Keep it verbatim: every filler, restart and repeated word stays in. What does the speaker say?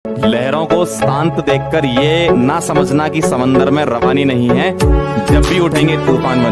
लहरों को शांत देखकर ये ना समझना कि समंदर में रवानी नहीं है, जब भी उठेंगे तूफान बन